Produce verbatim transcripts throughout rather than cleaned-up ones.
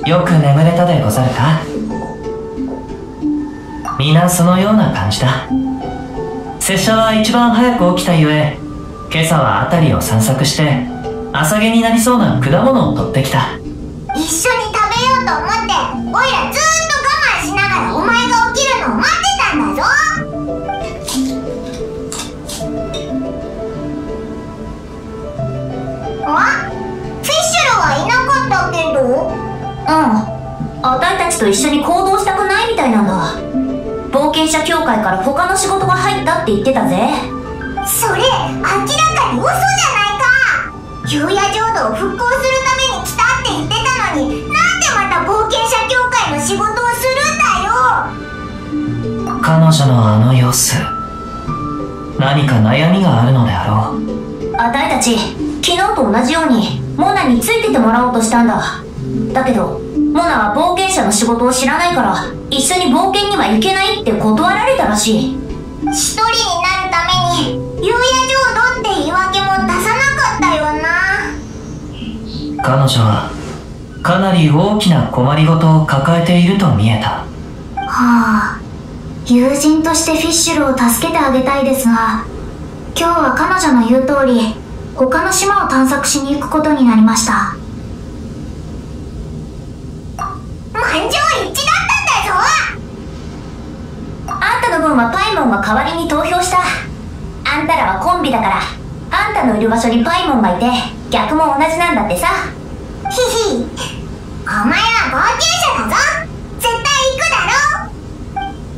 よく眠れたでござるか。皆そのような感じだ。拙者は一番早く起きたゆえ、今朝は辺りを散策して朝毛になりそうな果物を取ってきた。 一緒に食べようと思っておいらずーっと我慢しながらお前が起きるのを待ってたんだぞ。あ、フィッシュルはいなかったけど。 うん、あたいたちと一緒に行動したくないみたいなんだ。冒険者協会から他の仕事が入ったって言ってたぜ。 それ明らかに嘘じゃないか。幽夜浄土を復興するために来たって言ってたのに、なんでまた冒険者協会の仕事をするんだよ。 彼女のあの様子、何か悩みがあるのであろう。 あたいたち昨日と同じようにモナについててもらおうとしたんだ。だけどモナは冒険者の仕事を知らないから一緒に冒険には行けないって断られたらしい。 一人になるために幽夜浄土って言い訳も出さなかったよな。 彼女はかなり大きな困りごとを抱えていると見えた。 はあ、友人としてフィッシュルを助けてあげたいですが、今日は彼女の言う通り他の島を探索しに行くことになりました。 満場一致だったんだぞ。 あんたの分はパイモンが代わりに投票した。あんたらはコンビだから、あんたのいる場所にパイモンがいて逆も同じなんだってさ。 ひひ、お前は冒険者だぞ。絶対行く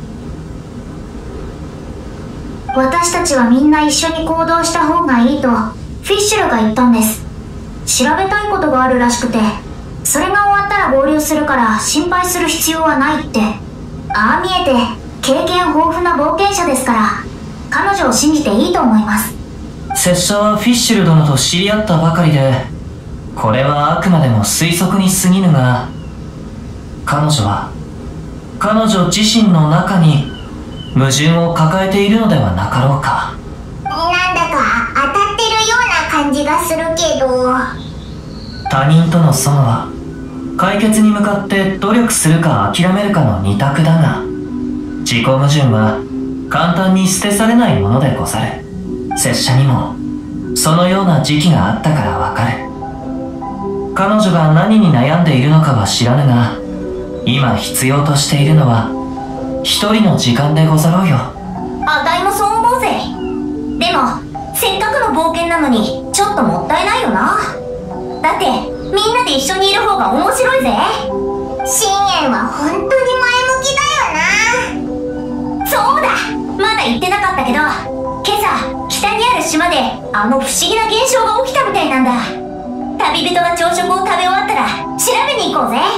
だろ。 私たちはみんな一緒に行動した方がいいとフィッシュルが言ったんです。調べたいことがあるらしくて、それが終わったら合流するから心配する必要はないって。ああ見えて経験豊富な冒険者ですから、彼女を信じていいと思います。 拙者はフィッシュル殿と知り合ったばかりで、これはあくまでも推測に過ぎぬが、彼女は彼女自身の中に矛盾を抱えているのではなかろうか。 なんだか当たってるような感じがするけど。 他人との損は解決に向かって努力するか諦めるかの二択だが、自己矛盾は簡単に捨て去れないものでござる。拙者にもそのような時期があったからわかる。彼女が何に悩んでいるのかは知らぬが、今必要としているのは一人の時間でござろうよ。 あたいもそう思うぜ。でもせっかくの冒険なのにちょっともったいないよな。だってみんなで一緒にいる方が面白いぜ。 深淵は本当に前向きだよな。 そうだ、まだ言ってなかったけど、今朝北にある島であの不思議な現象が起きたみたいなんだ。旅人が朝食を食べ終わったら調べに行こうぜ。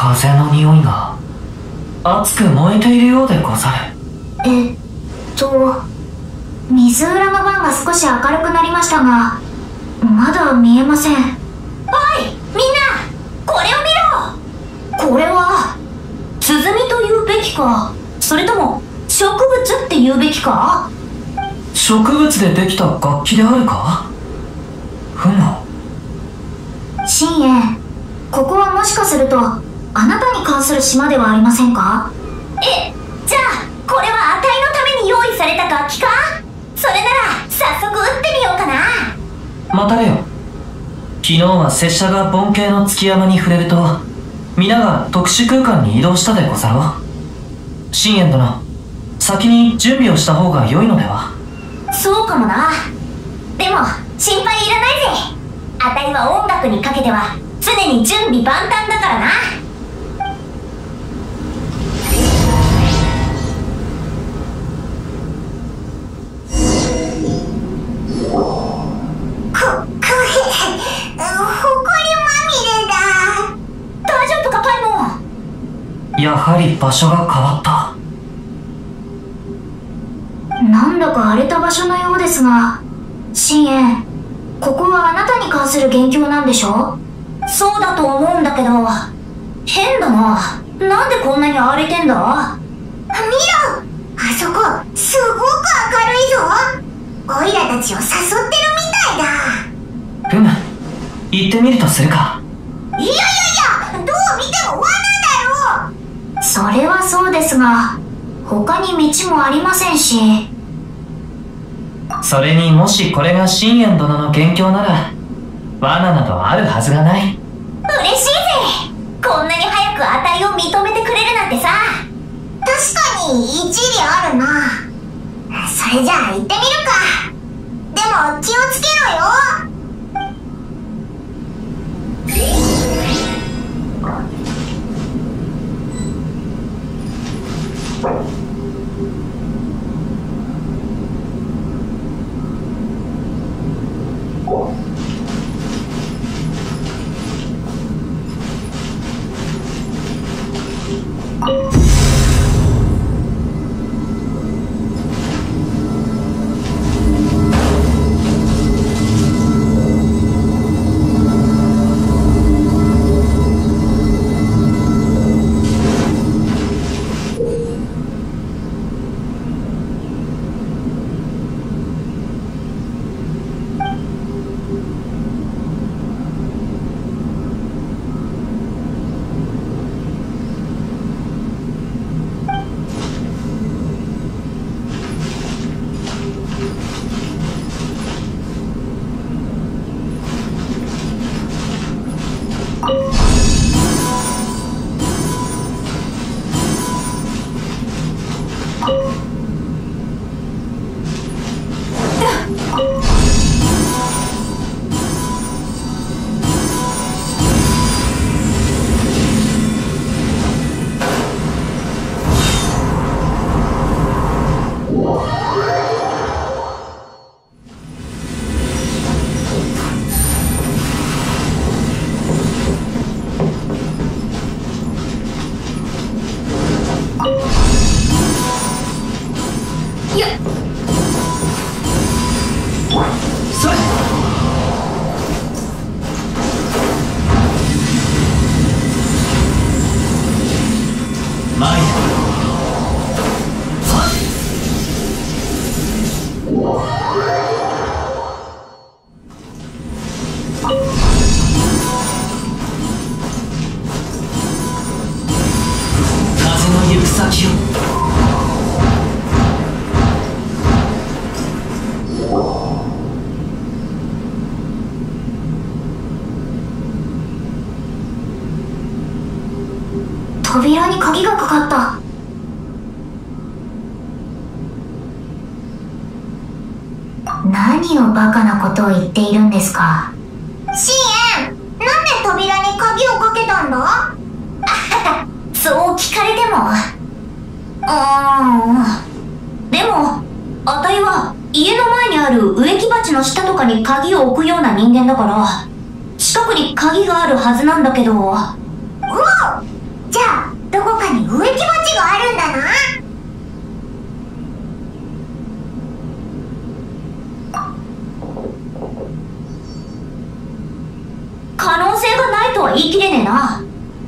風の匂いが熱く燃えているようでござる。 えっと水裏の番が少し明るくなりましたがまだ見えません。 おいみんなこれを見ろ。これは鼓と言うべきか、それとも植物って言うべきか。 植物でできた楽器であるか。ふむ。 深淵、ここはもしかするとあなたに関する島ではありませんか？ え、じゃあこれはあたいのために用意された楽器か？それなら早速打ってみようかな。 待たれよ。昨日は拙者が盆景の月山に触れると皆が特殊空間に移動したでござろう。深淵殿、先に準備をした方が良いのでは。 そうかもな。でも心配いらないぜ。あたいは音楽にかけては常に準備万端だからな。 こ、これ、ほこりまみれだ。 大丈夫かパイモン。 やはり場所が変わった。 なんだか荒れた場所のようですが、深淵、ここはあなたに関する元凶なんでしょ？ そうだと思うんだけど、変だな。なんでこんなに荒れてんだ？ 見ろ、あそこすごく明るいぞ。オイラたちを誘ってるみたいだ。 ふむ、行ってみるとするか。 いやいやいや、どう見ても罠だろ。 それはそうですが、他に道もありませんし。 それにもしこれが深淵殿の元凶なら罠などあるはずがない。 嬉しいぜ。こんなに早くあたいを認めてくれるなんてさ。 確かに一理あるな。それじゃあ行ってみるか。でも気をつけろよ。 扉に鍵がかかった。何をバカなことを言っているんですか？ シエン、なんで扉に鍵をかけたんだ？ そう聞かれても。うーん。でも、あたいは家の前にある植木鉢の下とかに鍵を置くような人間だから、近くに鍵があるはずなんだけど。 おう、 じゃあどこかに植木鉢があるんだな。 可能性がないとは言い切れねえな。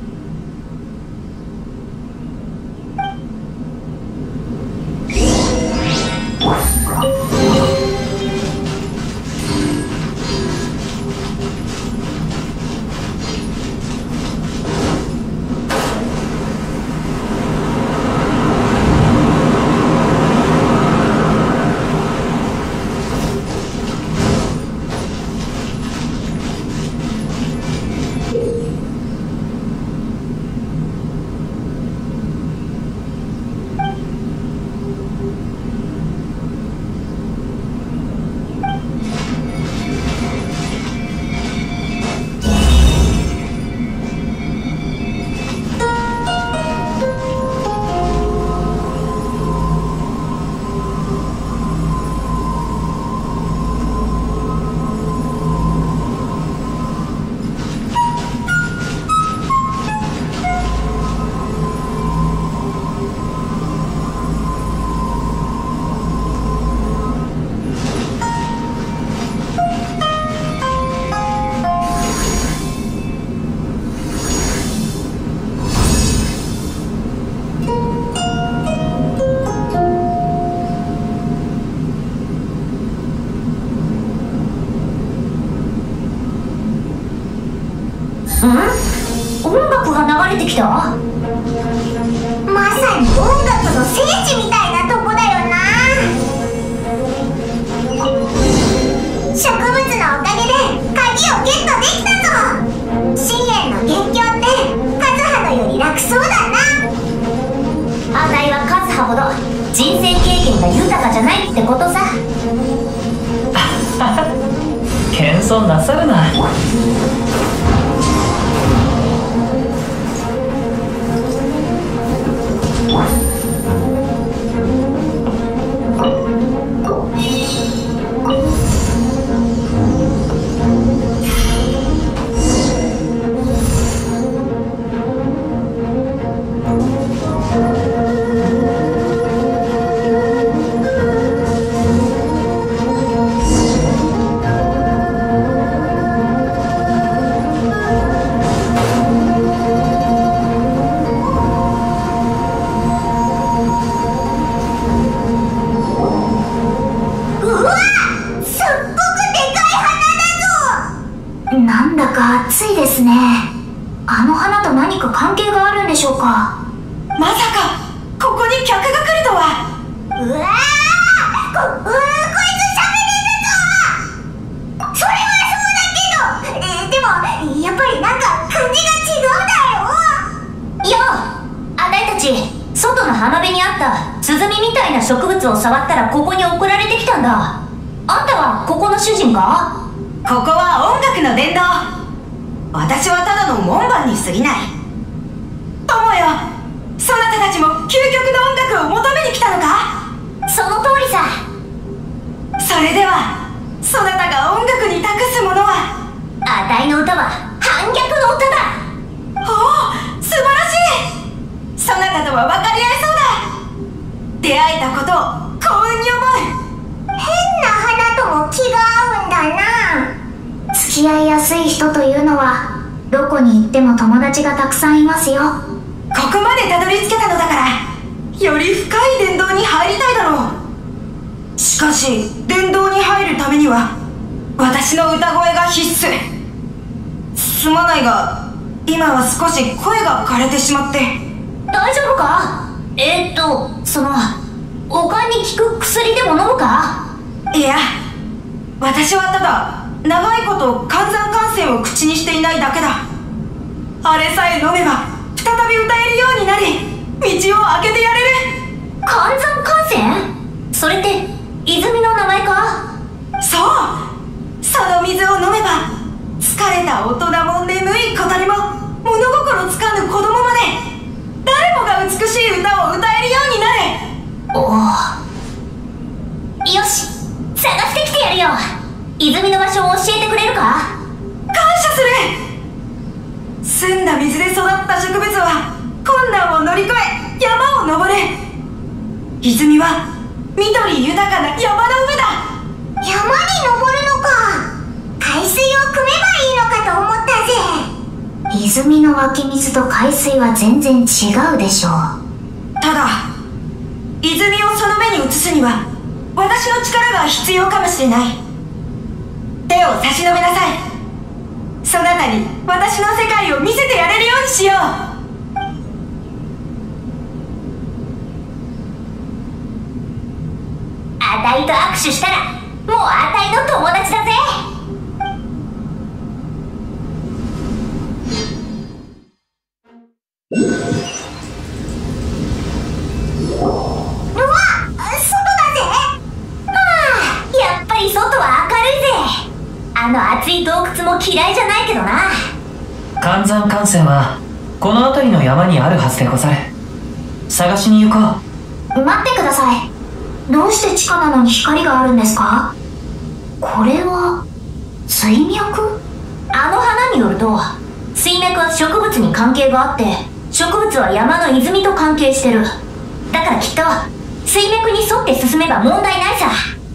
音楽が流れてきた。 まさに音楽の聖地みたいなとこだよな。植物のおかげで鍵をゲットできたぞ。深淵の元凶ってカズハのより楽そうだな。 あたいはカズハほど人生経験が豊かじゃないってことさ。 謙遜なさるな。 なんだか暑いですね。あの花と何か関係があるんでしょうか。 まさかここに客が来るとは。 うわー、こ、うわー、こいつ喋れるぞ。それはそうだけど、えでもやっぱりなんか感じが違うんだよ。 いや、あたいたち外の浜辺にあったスズミみたいな植物を触ったらここに送られてきたんだ。あんたはここの主人か？ ここは音楽の殿堂。私はただの門番に過ぎない。友よ、そなたたちも究極の音楽を求めに来たのか？ その通りさ。 それではそなたが音楽に託すものは。 あたいの歌は反逆の歌だ。 おお、素晴らしい。そなたとは分かり合えそうだ。出会えたことを幸運に思う。 変な花とも気が合うんだな。 付き合いやすい人というのはどこに行っても友達がたくさんいますよ。 ここまでたどり着けたのだからより深い殿堂に入りたいだろう。しかし殿堂に入るためには私の歌声が必須。すまないが今は少し声が枯れてしまって。 大丈夫か？えーっとそのおかんに効く薬でも飲むか？ いや、私はただ長いこと寒山感染を口にしていないだけだ。あれさえ飲めば再び歌えるようになり道を開けてやれる。 寒山感染？それって泉の名前か？ そう、その水を飲めば疲れた大人も眠い小鳥も物心つかぬ子供まで誰もが美しい歌を歌えるようになる。 おお、よし、探してきてやるよ。泉の場所を教えてくれるか？ 感謝する。澄んだ水で育った植物は困難を乗り越え山を登れ。泉は緑豊かな山の上だ。 山に登るのか。海水を汲めばいいのかと思ったぜ。 泉の湧き水と海水は全然違うでしょう。 ただ泉をその目に移すには私の力が必要かもしれない。手を差し伸べなさい。そなたに私の世界を見せてやれるようにしよう。 あたいと握手したらもうあたいの友達だぜ。 うわ、外だぜ。 ああ、やっぱり外は明るいぜ。あの暑い洞窟も嫌いじゃないけどな。 寒山艦船はこの辺りの山にあるはずでござる。探しに行こう。 待ってください。どうして地下なのに光があるんですか？これは水脈？ あの花によると水脈は植物に関係があって、植物は山の泉と関係してる。だからきっと水脈に沿って進めば問題ないさ。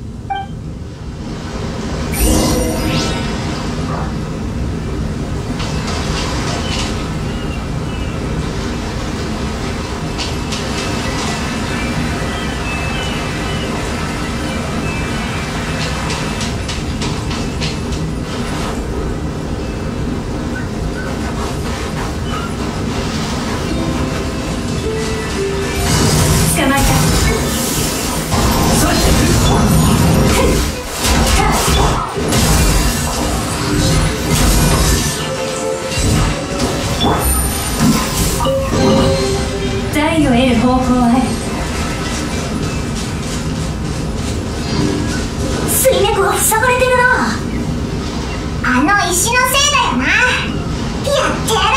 水脈が塞がれてるな。 あの石のせいだよな。やってやろうぜ。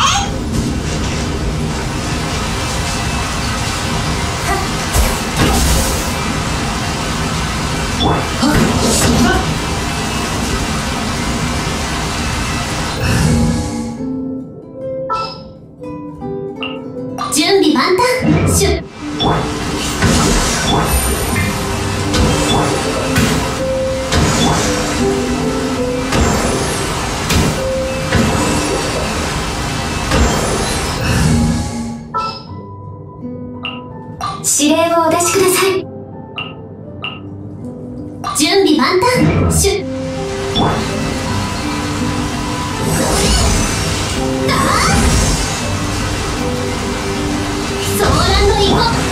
準備万端。シュッ。指令をお出しください。準備万端。シュッ。ソーランド行こう。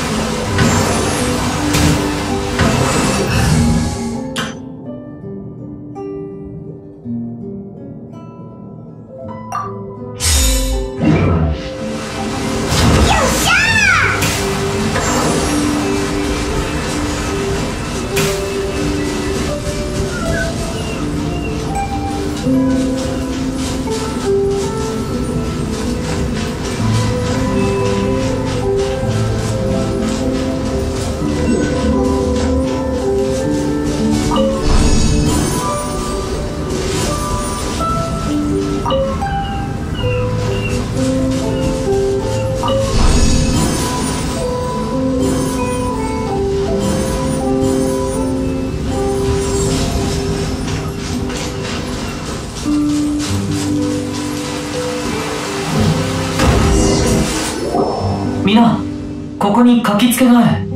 皆、ここに書きつけがある。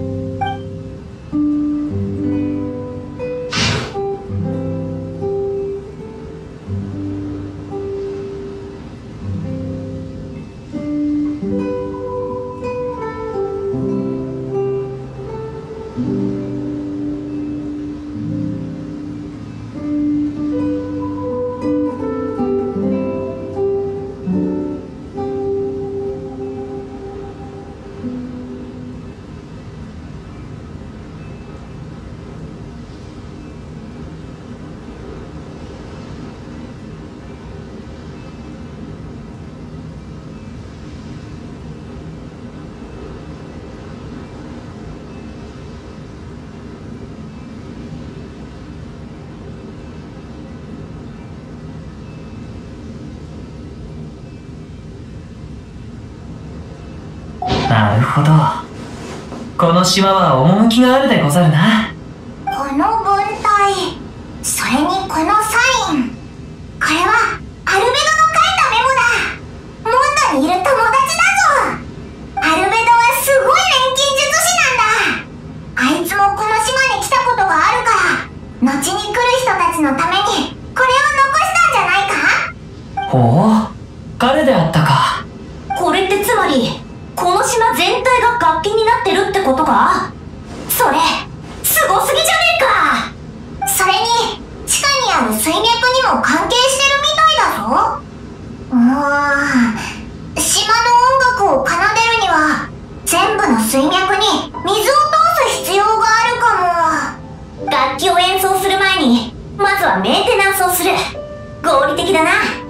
なるほど。この島は趣があるでござるな。 この文体、それにこのサイン、これはアルベドの書いたメモだ。モンドにいる友達だぞ。アルベドはすごい錬金術師なんだ。あいつもこの島に来たことがあるから、後に来る人たちのためにこれを残したんじゃないか。 ほう、彼であったか。 これってつまりこの島全体が楽器になってるってことか。それすごすぎじゃねえか。 それに地下にある水脈にも関係してるみたいだぞ。うーん、島の音楽を奏でるには全部の水脈に水を通す必要があるかも。 楽器を演奏する前にまずはメンテナンスをする。合理的だな。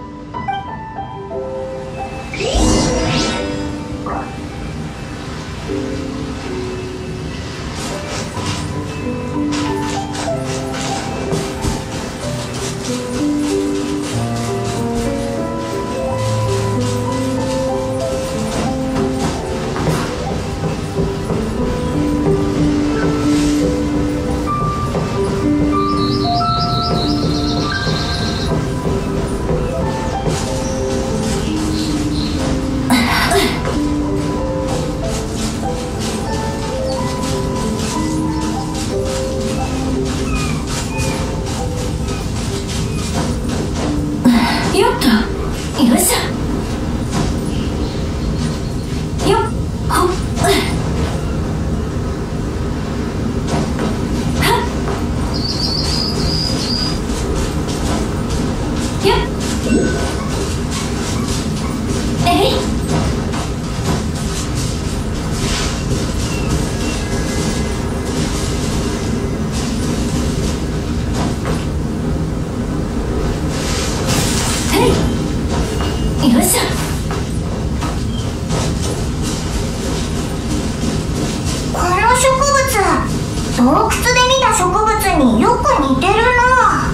洞窟で見た植物によく似てるな。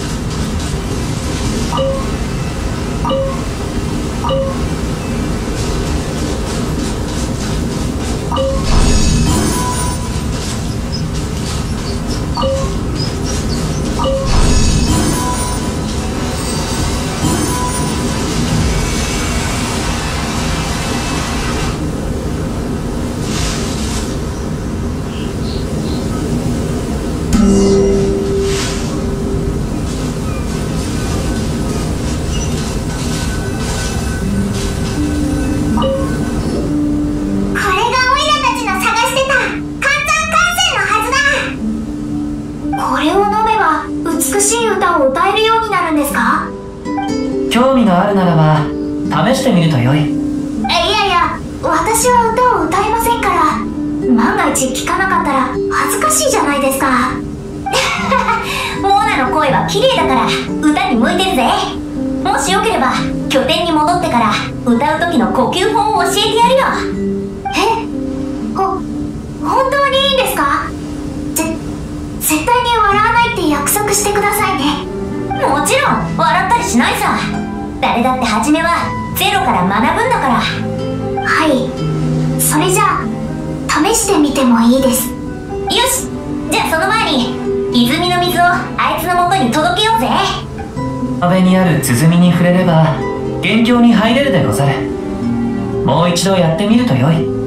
興味があるならば試してみるとよい。 いやいや、私は歌を歌いませんから。万が一聞かなかったら恥ずかしいじゃないですか。 モーナの声は綺麗だから歌に向いてるぜ。もしよければ拠点に戻ってから歌う時の呼吸法を教えてやるよ。 え、ほ本当にいいんですか？ぜ絶対に笑わないって約束してくださいね。 もちろん笑ったりしないさ。誰だって初めはゼロから学ぶんだから。 はい、それじゃあ試してみてもいいです。 よし、じゃあその前に泉の水をあいつの元に届けようぜ。 壁にある鼓に触れれば元凶に入れるでござる。もう一度やってみるとよい。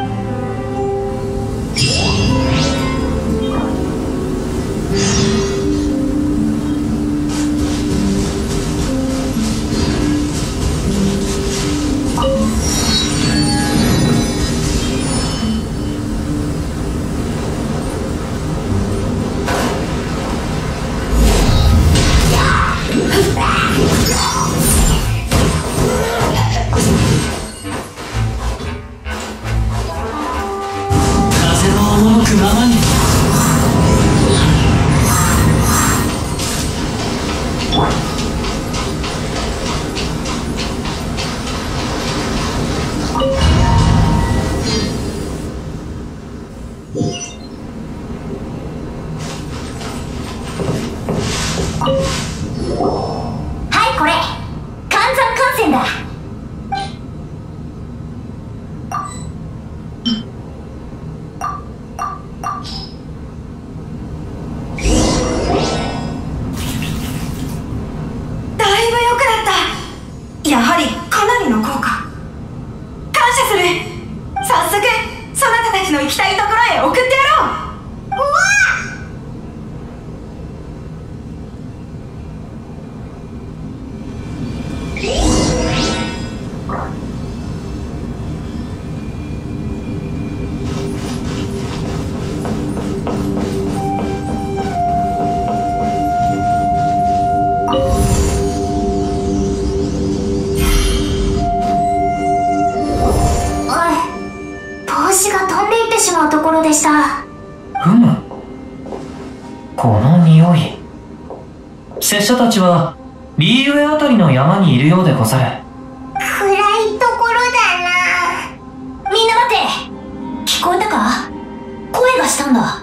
はい、これ寒山艦船だ。 早速そなたたちの行きたいところへ送ってやろう。 うわ帽子が飛んでいってしまうところでした。 ふむ、この匂い。拙者たちはリーユエあたりの山にいるようでござる。 暗いところだな。 みんな待って、聞こえたか？声がしたんだ。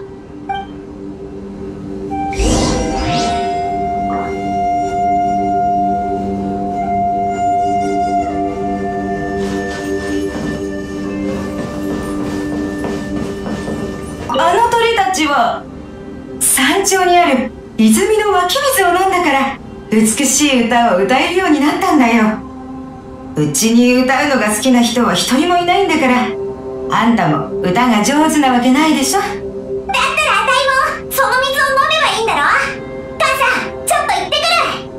あの鳥たちは山頂にある泉の湧き水を飲んだから美しい歌を歌えるようになったんだよ。うちに歌うのが好きな人は一人もいないんだから、あんたも歌が上手なわけないでしょ。 だったらあたいもその水を飲めばいいんだろ。母さん、ちょっと行ってくる。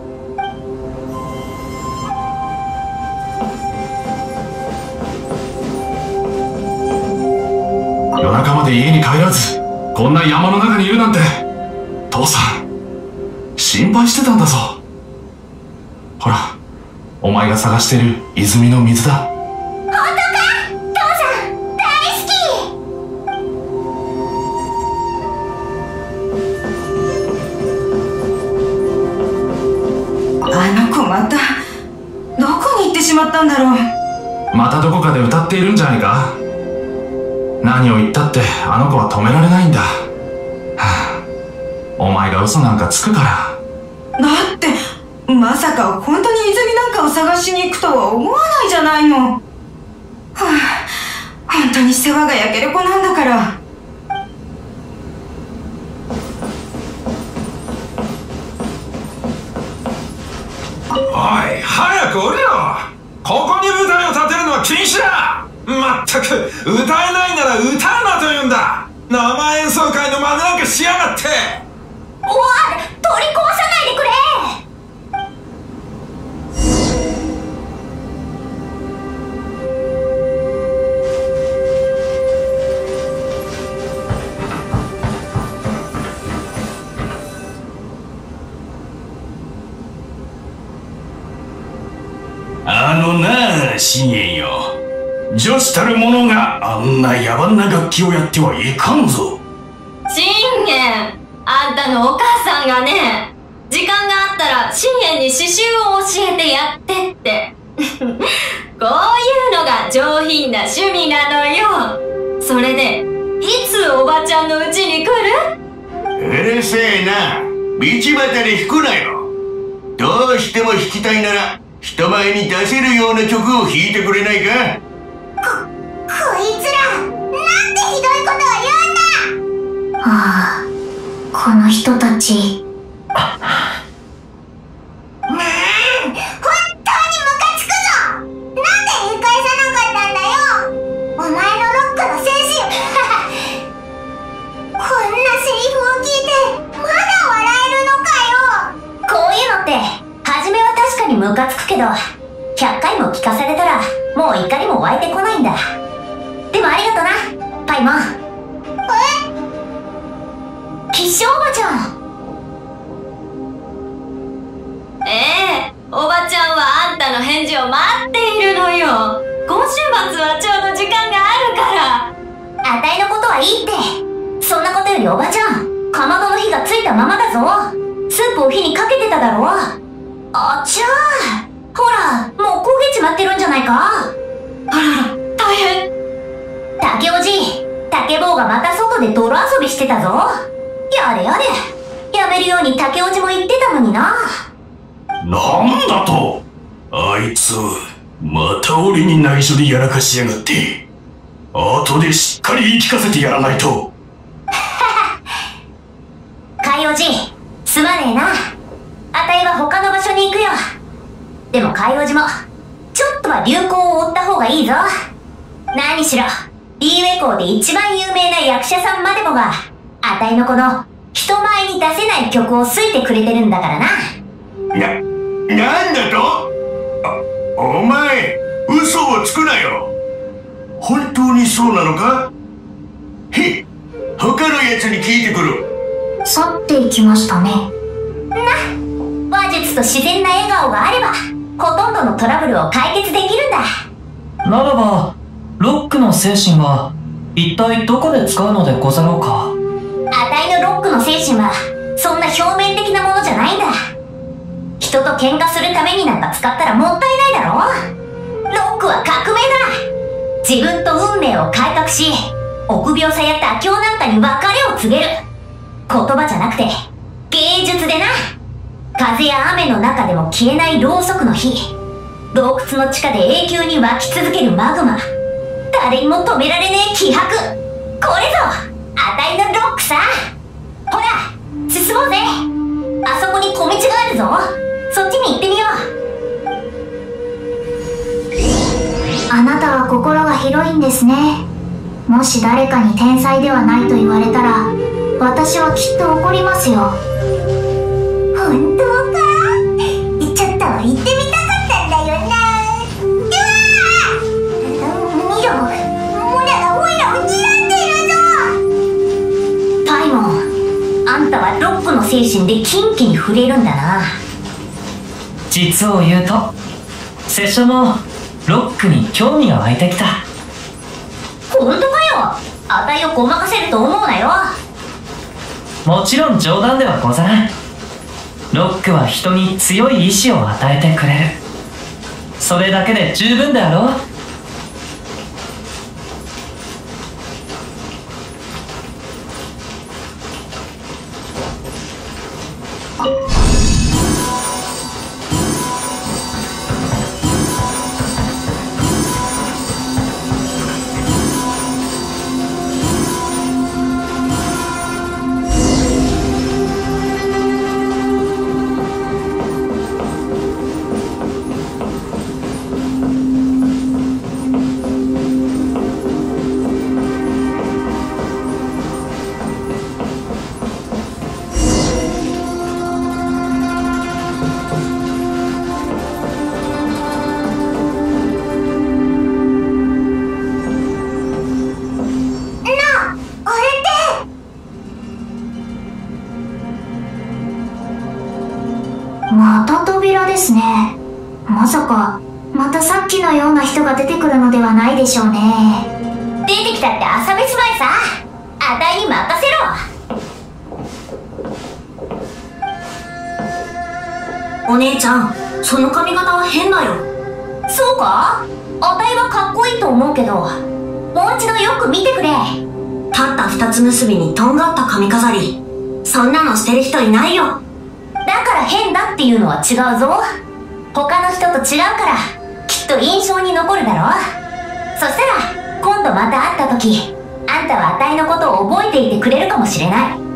夜中まで家に帰らずこんな山の中にいるなんて、父さん心配してたんだぞ。ほら、お前が探してる泉の水だ。 本当か？父さん大好き。 あの子またどこに行ってしまったんだろう。 またどこかで歌っているんじゃないか。何を言ったってあの子は止められないんだ。はあ、お前が嘘なんかつくから。 だってまさか本当に泉なんかを探しに行くとは思わないじゃないの。はあ、本当に世話が焼ける子なんだから。 おい、早く降りろ。ここに舞台を立てるのは禁止だ。まったく、歌えないなら歌うなと言うんだ。生演奏会の真似なんかしやがって。 おい、取り壊さないでくれ。 あのなあ、信玄よ。女子たる者があんな野蛮な楽器をやってはいかんぞ。 信玄、あんたのお母さんがね、時間があったら信玄に刺繍を教えてやってって。こういうのが上品な趣味なのよ。それで、いつおばちゃんの家に来る？ うるせえな。道端で弾くなよ。どうしても弾きたいなら人前に出せるような曲を弾いてくれないか？ こ、こいつら、なんてひどいことを言うんだ。 ああ、この人たち。 ねえ、本当にムカつくぞ。なんで言い返さなかったんだよ。お前のロックの精神。こんなセリフを聞いてまだ笑えるのかよ。 こういうのって、初めは確かにムカつくけど、ひゃっかいも聞かされたら、もう怒りも湧いてこないんだ。でもありがとな、パイモン。 え？ 吉祥おばちゃん。ええ、おばちゃんはあんたの返事を待っているのよ。今週末はちょうど時間があるから。あたいのことはいいって。そんなことよりおばちゃん、かまどの火がついたままだぞ。スープを火にかけてただろ。あちゃー。ほら、もう焦げちまってるんじゃないか。あらら、大変。竹おじ、竹坊がまた外で泥遊びしてたぞ。やれやれ。やめるように竹おじも言ってたのにな。 なんだと？あいつ、また俺に内緒でやらかしやがって。後でしっかり言い聞かせてやらないと。 海おじ、すまねえな。あたいは他の場所に行くよ。でも海おじも、ちょっとは流行を追った方がいいぞ。何しろ、 リーウェ校で一番有名な役者さんまでもが、あたいのこの、人前に出せない曲を好いてくれてるんだからな。 な、なんだと？あ、お前、嘘をつくなよ。本当にそうなのか？へっ、他のやつに聞いてくる。 去っていきましたね。 な、話術と自然な笑顔があれば、ほとんどのトラブルを解決できるんだ。 ならば、ロックの精神は、一体どこで使うのでござろうか。 あたいのロックの精神は、そんな表面的なものじゃないんだ。人と喧嘩するためになんか使ったらもったいないだろ。ロックは革命だ。自分と運命を改革し、臆病さや妥協なんかに別れを告げる。言葉じゃなくて、芸術でな。風や雨の中でも消えないろうそくの火。洞窟の地下で永久に湧き続けるマグマ。誰にも止められねえ気迫。これぞあたいのロックさ。ほら進もうぜ。あそこに小道があるぞ。そっちに行ってみよう。あなたは心が広いんですね。もし誰かに天才ではないと言われたら、私はきっと怒りますよ。 本当か？ちょっと行ってみたかったんだよな。うわ！見ろ、モラがオイラを睨んでいるぞ。 パイモン、あんたはロックの精神でキンキに触れるんだな。 実を言うと、拙者もロックに興味が湧いてきた。 本当かよ。あたいをごまかせると思うなよ。 もちろん冗談ではござらん。ロックは人に強い意志を与えてくれる。それだけで十分であろう。 また扉ですね。まさかまたさっきのような人が出てくるのではないでしょうね。 出てきたって朝飯前さ。あたいに任せろ。 お姉ちゃん、その髪型は変だよ。 そうか？あたいはかっこいいと思うけど、もう一度よく見てくれ。 たった二つ結びにとんがった髪飾り、そんなのしてる人いないよ。 だから変だっていうのは違うぞ。他の人と違うからきっと印象に残るだろ。そしたら今度また会った時、あんたはあたいのことを覚えていてくれるかもしれない。 うん、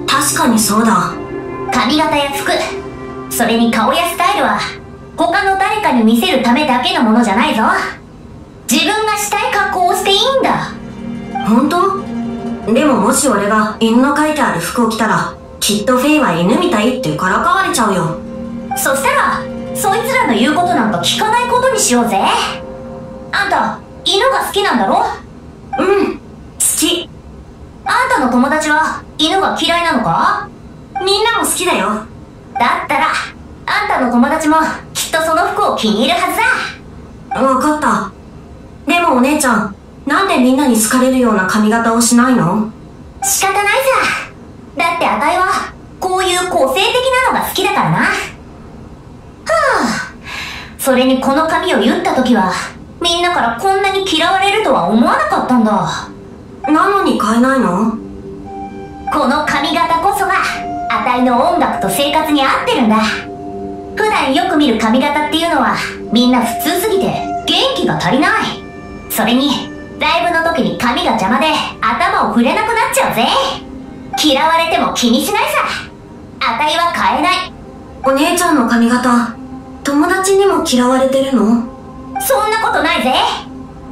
確かにそうだ。 髪型や服、それに顔やスタイルは他の誰かに見せるためだけのものじゃないぞ。自分がしたい格好をしていいんだ。 本当？でももし俺が犬の描いてある服を着たら、きっとフェイは犬みたいってからかわれちゃうよ。 そしたらそいつらの言うことなんか聞かないことにしようぜ。あんた犬が好きなんだろ？ うん、好き。 あんたの友達は犬が嫌いなのか？ みんなも好きだよ。 だったらあんたの友達もきっとその服を気に入るはずだ。 わかった。でもお姉ちゃん、なんでみんなに好かれるような髪型をしないの？ 仕方ないさ。だってあたいはこういう個性的なのが好きだからな。はあ、それにこの髪を言った時はみんなからこんなに嫌われるとは思わなかったんだ。 なのに変えないの？ この髪型こそがあたいの音楽と生活に合ってるんだ。普段よく見る髪型っていうのはみんな普通すぎて元気が足りない。それにライブの時に髪が邪魔で頭を振れなくなっちゃうぜ。嫌われても気にしないさ。あたいは変えない。 お姉ちゃんの髪型、友達にも嫌われてるの？ そんなことないぜ。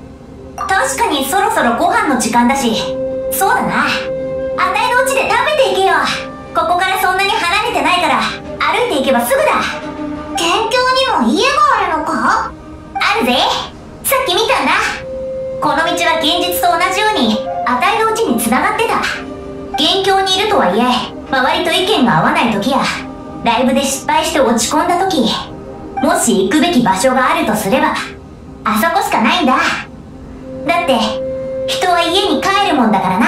時間だし、そうだな、あたいの家で食べていけよ。ここからそんなに離れてないから歩いていけばすぐだ。 県境にも家があるのか？ あるぜ、さっき見たんだ。この道は現実と同じようにあたいの家に繋がってた。県境にいるとはいえ周りと意見が合わない時やライブで失敗して落ち込んだ時、もし行くべき場所があるとすればあそこしかないんだ。だって人は家に帰るもんだからな。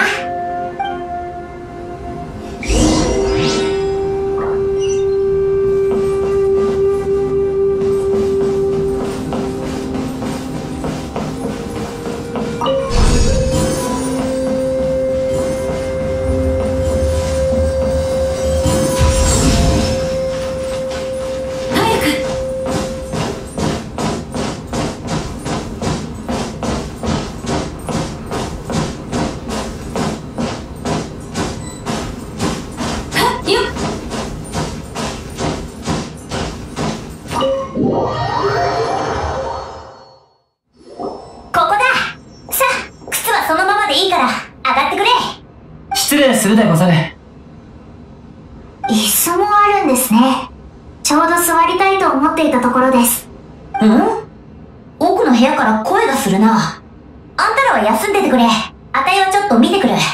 失礼するでござる。 椅子もあるんですね。ちょうど座りたいと思っていたところです。 ん？奥の部屋から声がするな。あんたらは休んでてくれ。あたいはちょっと見てくる。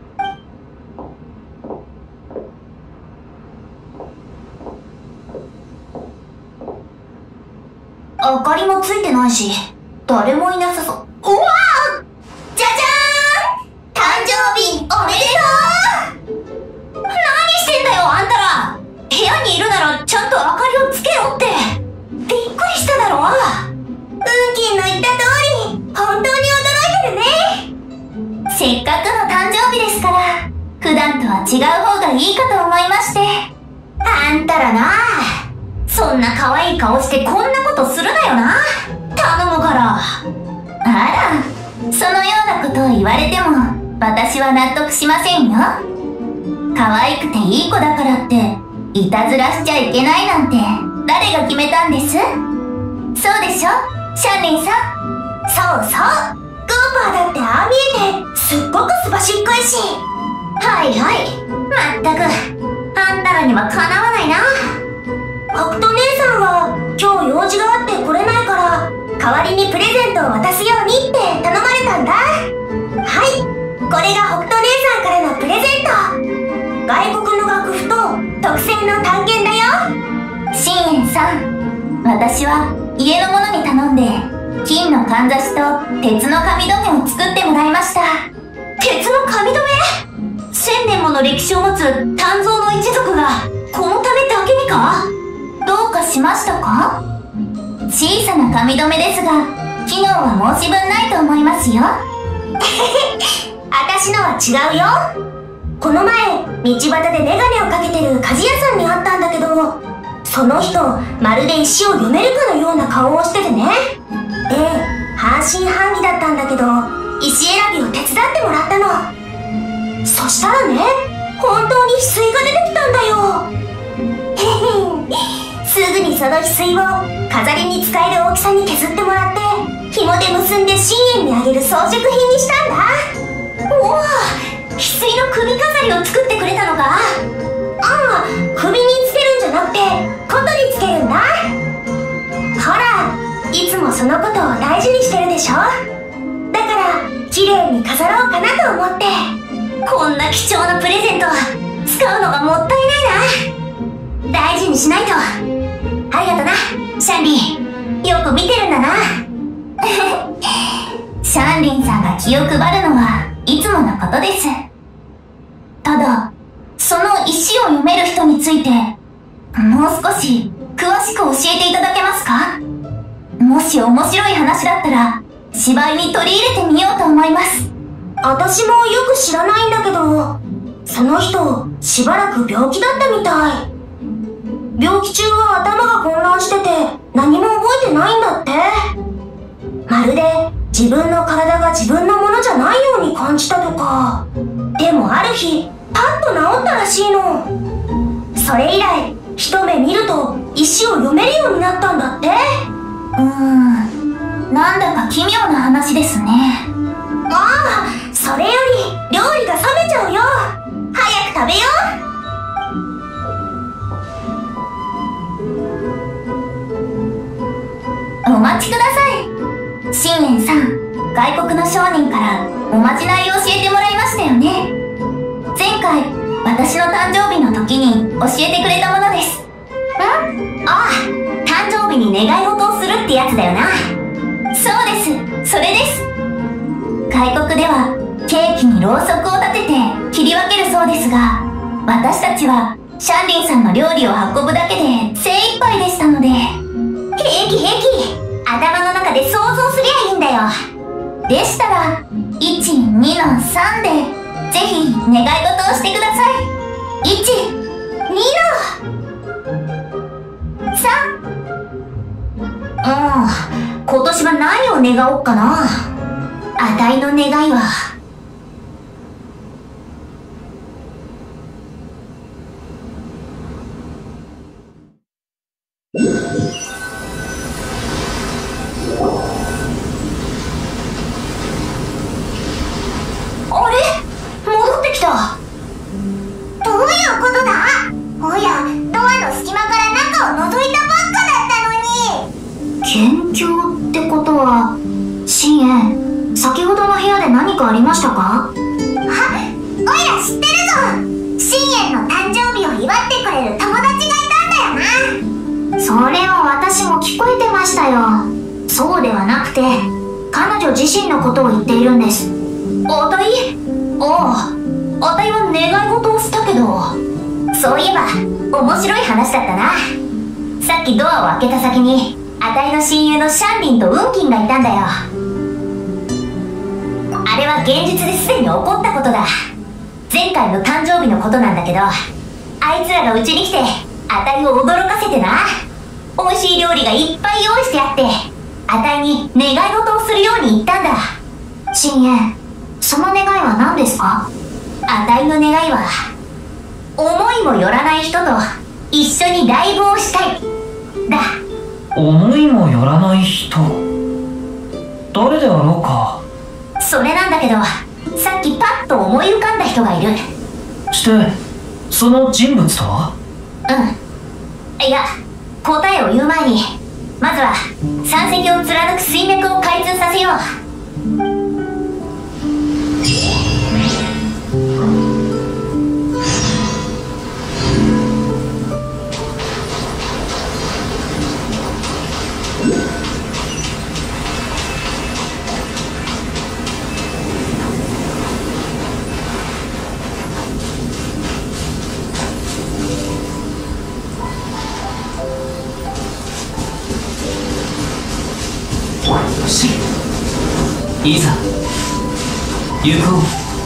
明かりもついてないし誰もいなさそう。うわー！じゃじゃーん！誕生日おめでとう！何してんだよあんたら。部屋にいるならちゃんと明かりをつけろって。びっくりしただろ。運金の言った通り本当に驚いてるね。せっかくの誕生日ですから普段とは違う方がいいかと思いまして。あんたらな、そんな可愛い顔してこんなことするなよな。頼むから。あら、そのようなことを言われても私は納得しませんよ。可愛くていい子だからっていたずらしちゃいけないなんて誰が決めたんです？そうでしょシャンリンさん。そうそう、グーパーだってああ見えてすっごくすばしっこいし。はいはい、まったくあんたらにはかなわないな。北斗姉さんは今日用事があって来れないから代わりにプレゼントを渡すようにって頼まれたんだ。はい、これが北斗姉さんからのプレゼント。外国の楽譜と特製の短剣だよ。シンエンさん、私は家の者に頼んで金のかんざしと鉄の髪留めを作ってもらいました。鉄の髪留め？千年もの歴史を持つ鍛造の一族がこのためだけにか？どうかしましたか？小さな髪留めですが機能は申し分ないと思いますよ。私のは違うよ。この前道端でメガネをかけてる鍛冶屋さんに会ったんだけど、その人まるで石を読めるかのような顔をしててね。で半信半疑だったんだけど石選びを手伝ってもらったの。そしたらね、本当に翡翠が出てきたんだよ。すぐにその翡翠を飾りに使える大きさに削ってもらって紐で結んで深淵にあげる装飾品にしたんだ。おお、翡翠の首飾りを作ってくれたのか。ああ、首につけるんじゃなくて琴につけるんだ。ほら、いつもそのことを大事にしてるでしょ。だから綺麗に飾ろうかなと思って。こんな貴重なプレゼント使うのがもったいないな。大事にしないと。ありがとなシャンリン、よく見てるんだな。シャンリンさんが気を配るのはいつものことです。ただその石を読める人についてもう少し詳しく教えていただけますか？もし面白い話だったら芝居に取り入れてみようと思います。私もよく知らないんだけど、その人しばらく病気だったみたい。病気中は頭が混乱してて何も覚えてないんだって。まるで自分の体が自分のものじゃないように感じたとか。でもある日パッと治ったらしいの。それ以来一目見ると石を読めるようになったんだって。うーん、なんだか奇妙な話ですね。 ああ、それより料理が冷めちゃうよ。早く食べよう。お待ちください。信玄さん、外国の商人からおまじないを教えてもらいましたよね。前回私の誕生日の時に教えてくれたものです。ん？ああ、誕生日に願い事をするってやつだよな。そうです、それです。外国ではケーキにろうそくを立てて切り分けるそうですが、私たちはシャンリンさんの料理を運ぶだけで精一杯でしたので。平気平気、頭の中で想像すりゃいいんだよ。でしたらいち、にのさんでぜひ願い事をしてください。いち、にのさん。うん、今年は何を願おうかな。あたいの願いはあれ、戻ってきた。どういうことだ。おや、ドアの隙間から中を覗いたばっかだったのに。 元凶ってことは、信玄、先ほどの部屋で何かありましたか？ あ、おいら知ってるぞ。信玄の誕生日を祝ってくれる友達がいたんだよな。 それは私も聞こえてましたよ。そうではなくて、彼女自身のことを言っているんです。 あたい？ああ、あたいは願い事をしたけど。そういえば面白い話だったな。さっきドアを開けた先にあたいの親友のシャンリンとウンキンがいたんだよ。あれは現実ですでに起こったことだ。前回の誕生日のことなんだけど、あいつらがうちに来てあたいを驚かせてな。美味しい料理がいっぱい用意してあって、あたいに願い事をするように言ったんだ。 信玄、その願いは何ですか？ あたいの願いは、思いもよらない人と一緒にライブをしたいだ。 思いもよらない人、誰であろうか。 それなんだけど、さっきパッと思い浮かんだ人がいる。 してその人物とは？ うん、いや、答えを言う前にまずは山積を貫く水脈を開通させよう。 いざ行こう。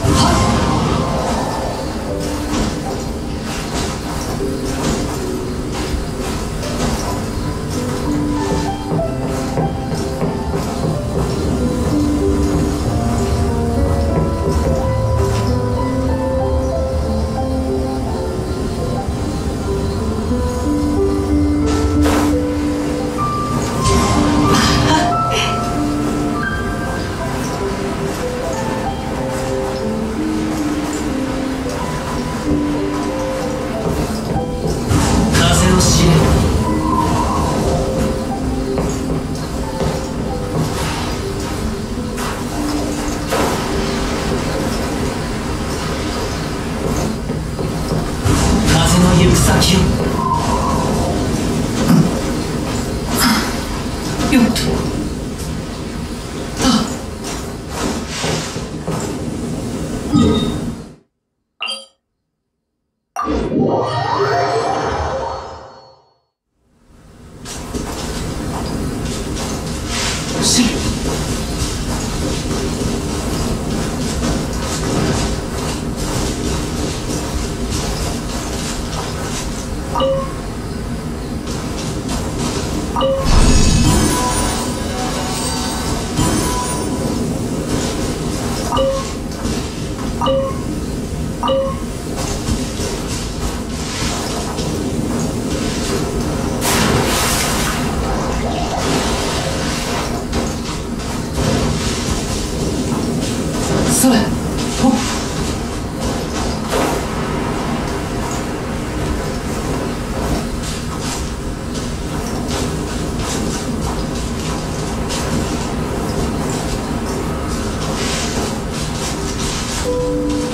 先をよっと。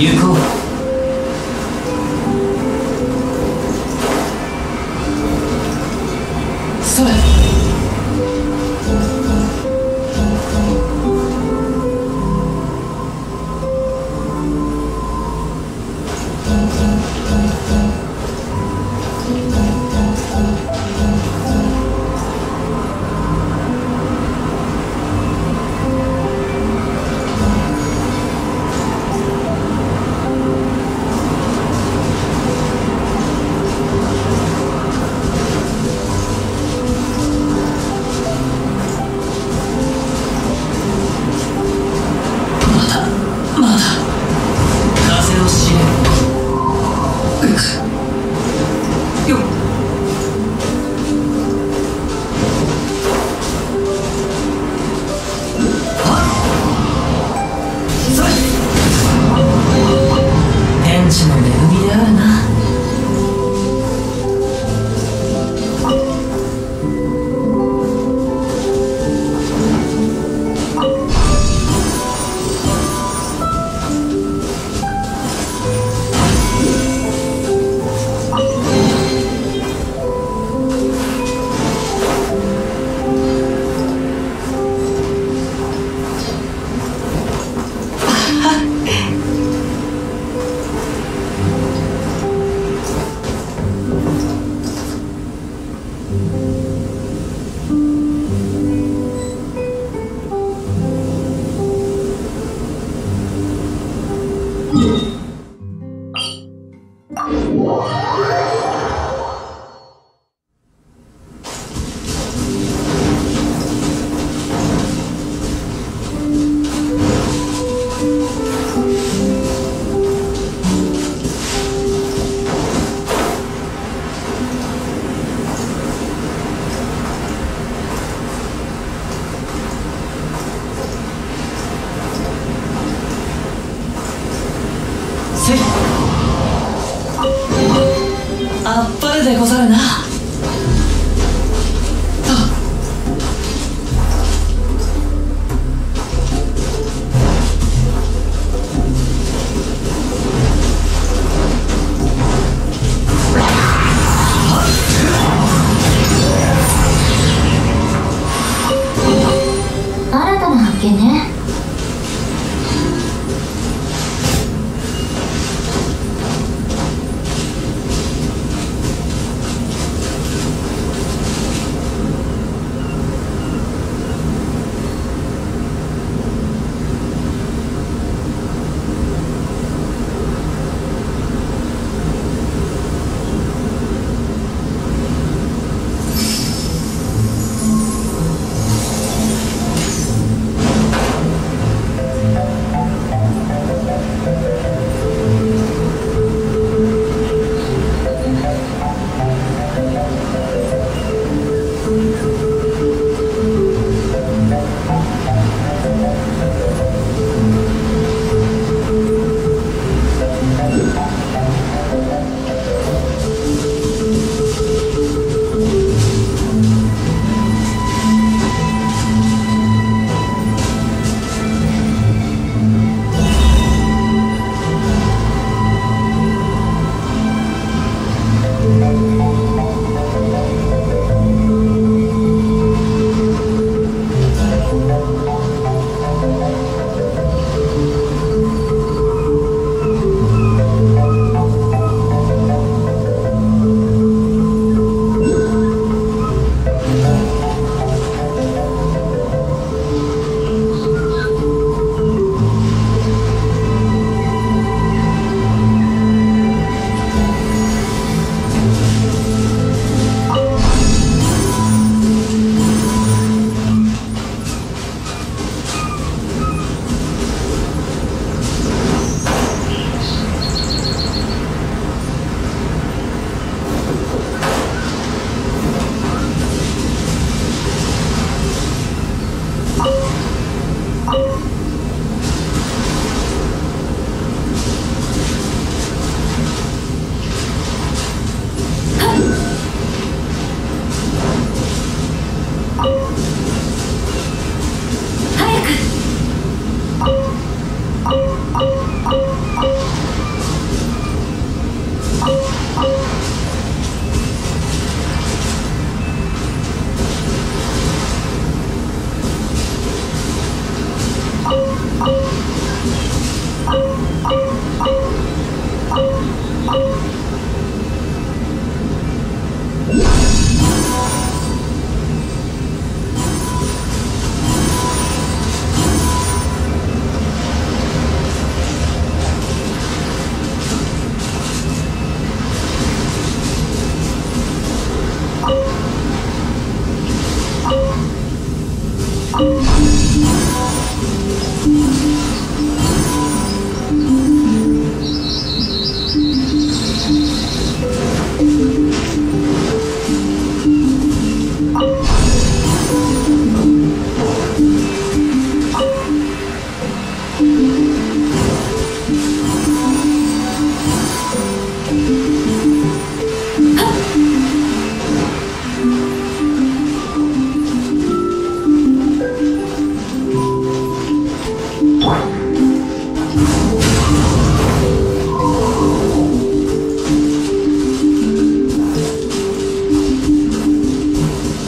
行こう。それ。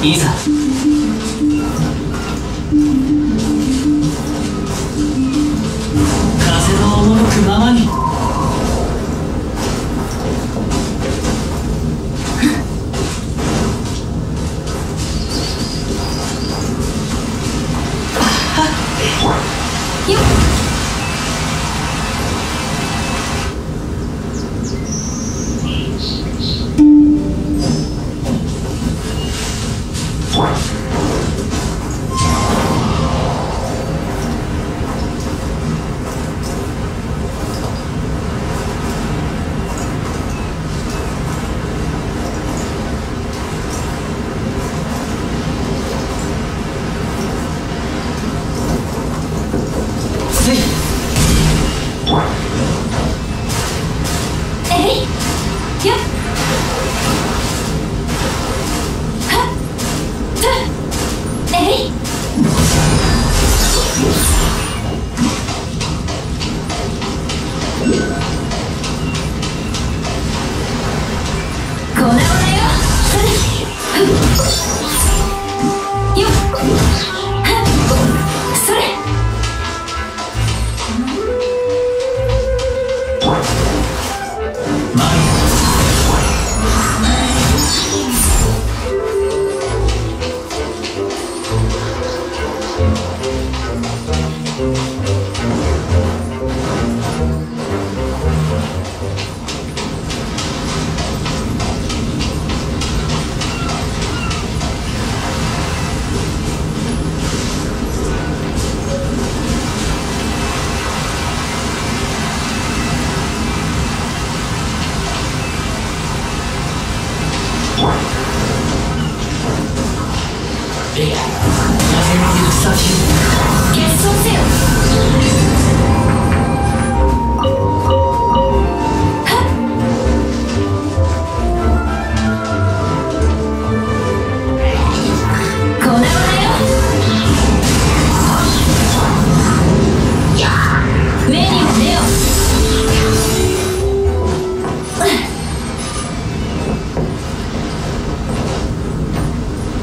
いざ。風の赴くままに。 よっ。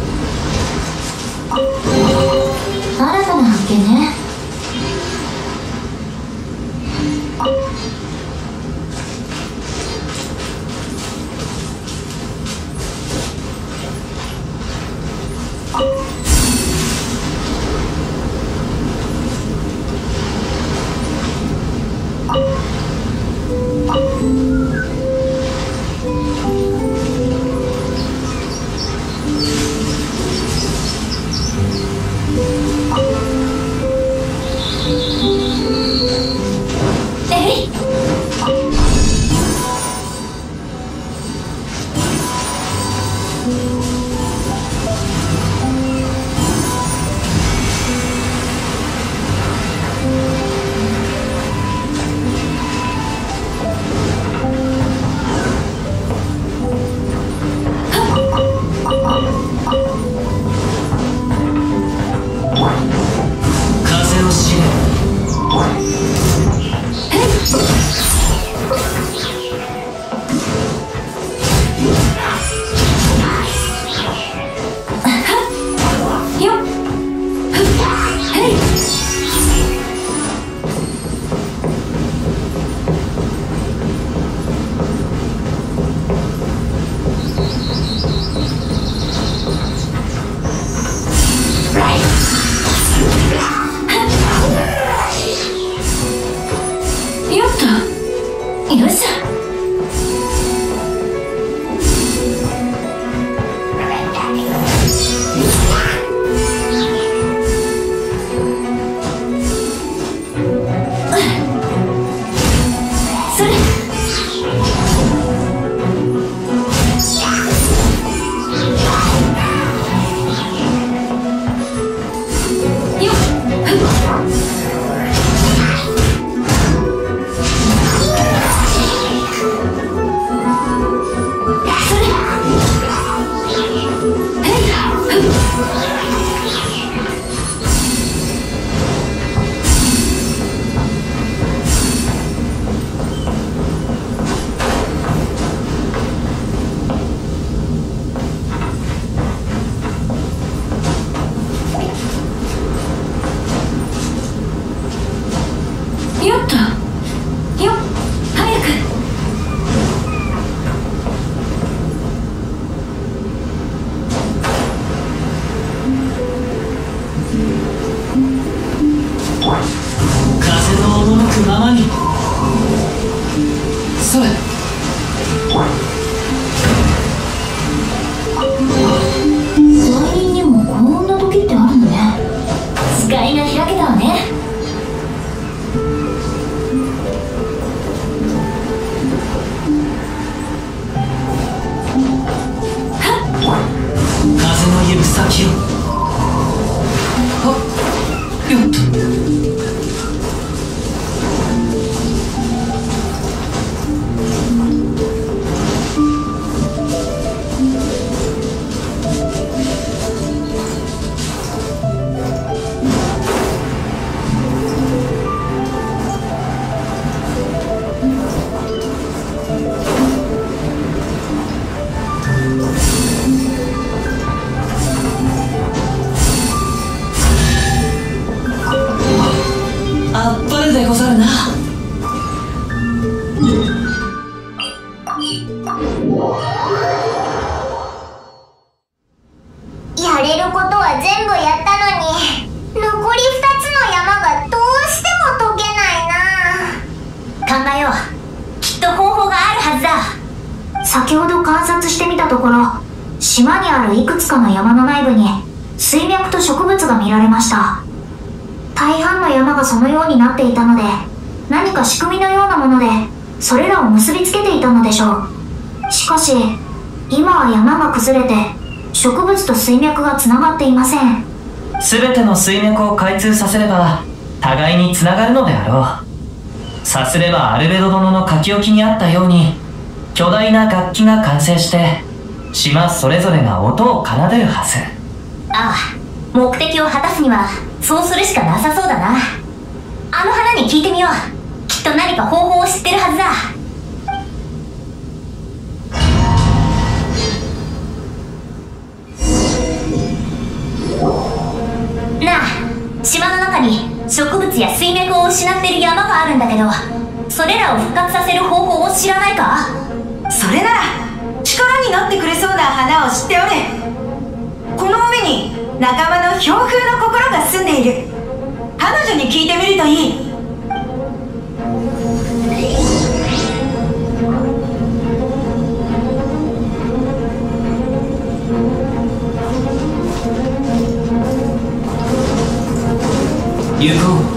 新たな発見ね。 先を。あ、よっと。あっぱれでござるな。 やれることは全部やったのに、残りふたつの山がどうしても解けないな。 考えよう。きっと方法があるはずだ。 先ほど観察してみたところ、島にあるいくつかの山の内部に水脈と植物が見られました。大半の山がそのようになっていたので、何か仕組みのようなものでそれらを結びつけていたのでしょう。しかし今は山が崩れて植物と水脈がつながっていません。 全ての水脈を開通させれば互いにつながるのであろう。さすればアルベド殿の書き置きにあったように巨大な楽器が完成して島それぞれが音を奏でるはず。 ああ、目的を果たすにはそうするしかなさそうだな。あの花に聞いてみよう。きっと何か方法を知ってるはずだ。なあ、島の中に植物や水脈を失っている山があるんだけど、それらを復活させる方法を知らないか？ それなら力になってくれそうな花を知っておれ。この上に仲間の強風の心が住んでいる。彼女に聞いてみるといい。 行こう。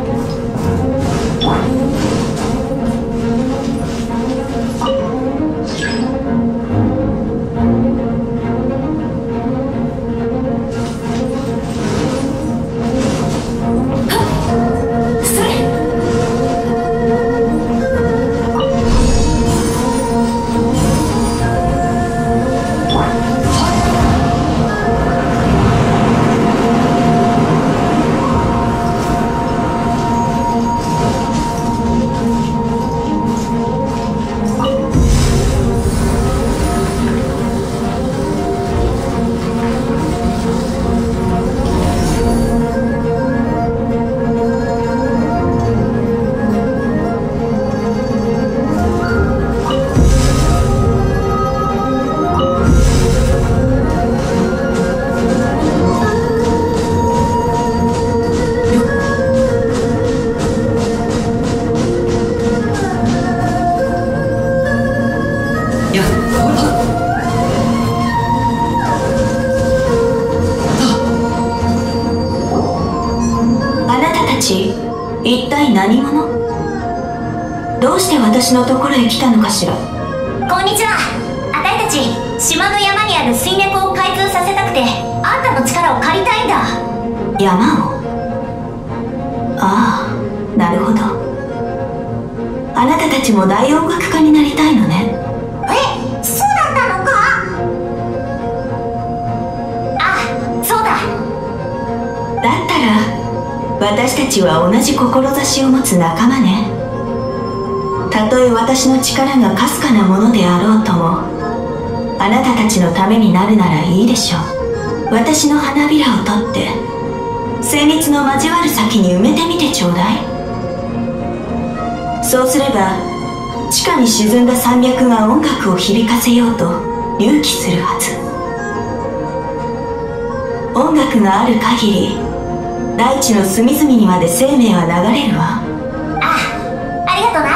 一体何者？どうして私のところへ来たのかしら。 こんにちは。あたいたち島の山にある水脈を開通させたくてあんたの力を借りたいんだ。 山を？ああ、なるほど。あなたたちも大音楽家になりたいのね。 え、そうだったのか？ あ、そうだ。 だったら私たちは同じ志を持つ仲間ね。たとえ私の力がかすかなものであろうとも、あなたたちのためになるならいいでしょう。私の花びらを取って精密の交わる先に埋めてみてちょうだい。そうすれば地下に沈んだ山脈が音楽を響かせようと隆起するはず。音楽がある限り大地の隅々にまで生命は流れるわ。 ああ、ありがとな。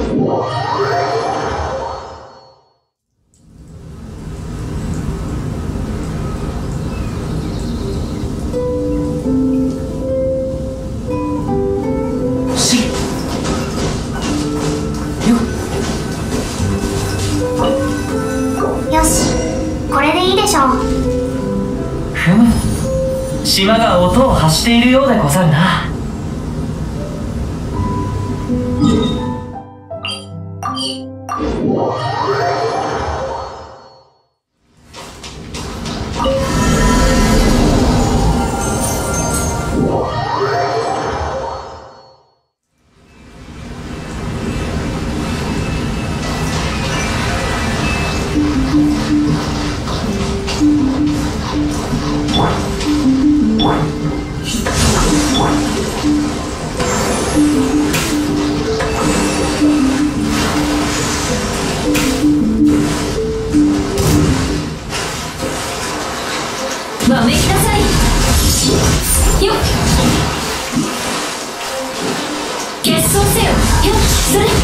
よし、これでいいでしょう。 ふむ、島が音を発しているようでござるな。 わめきなさいよっ、結束せよよっ、それ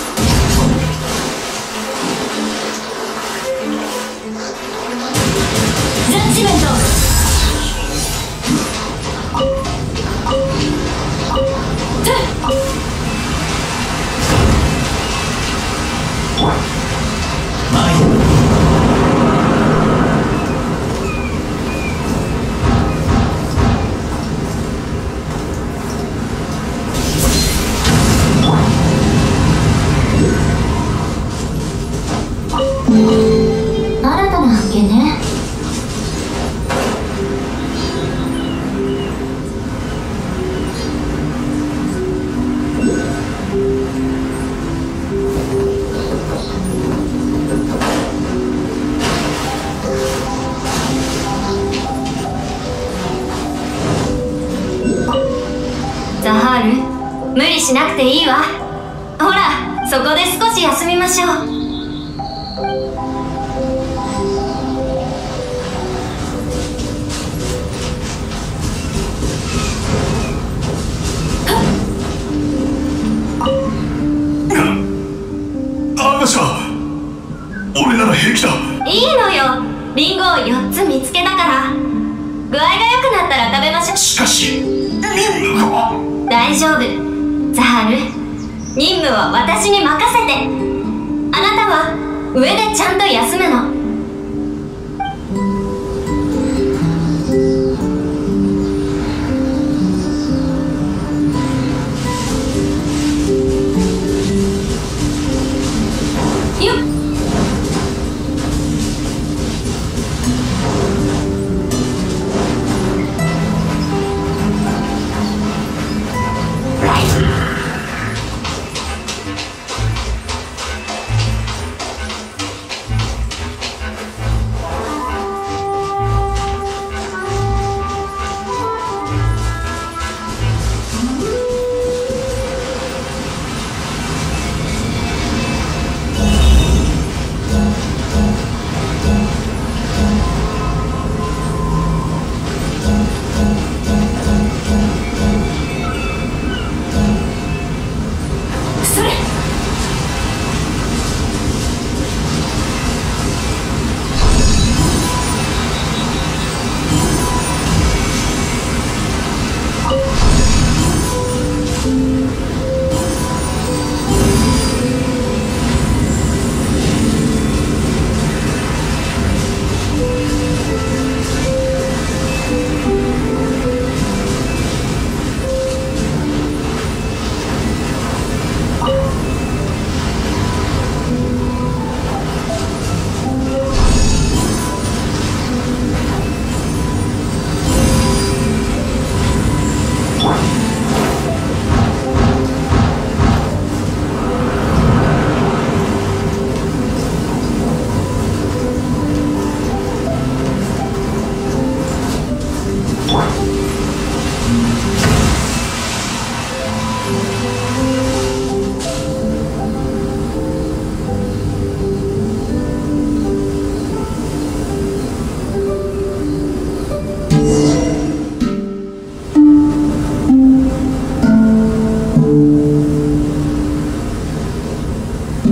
ジャッジメント新たな発見ね。 ザハール、無理しなくていいわ。ほら、そこで少し休みましょう。 アガシャ、俺なら平気だ。 いいのよ、リンゴをよっつ見つけたから。具合が良くなったら食べましょう。 しかし任務が。 大丈夫、ザハル、任務は私に任せて。あなたは上でちゃんと休むの。よっ、